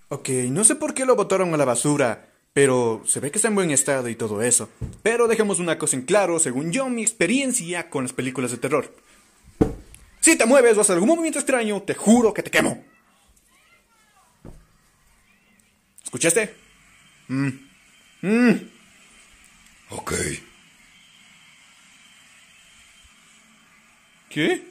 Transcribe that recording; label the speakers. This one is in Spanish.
Speaker 1: Ok, no sé por qué lo botaron a la basura, pero se ve que está en buen estado y todo eso. Pero dejemos una cosa en claro, según yo, mi experiencia con las películas de terror. Si te mueves o haces algún movimiento extraño, te juro que te quemo. ¿Escuchaste?
Speaker 2: Ok.
Speaker 1: ¿Qué?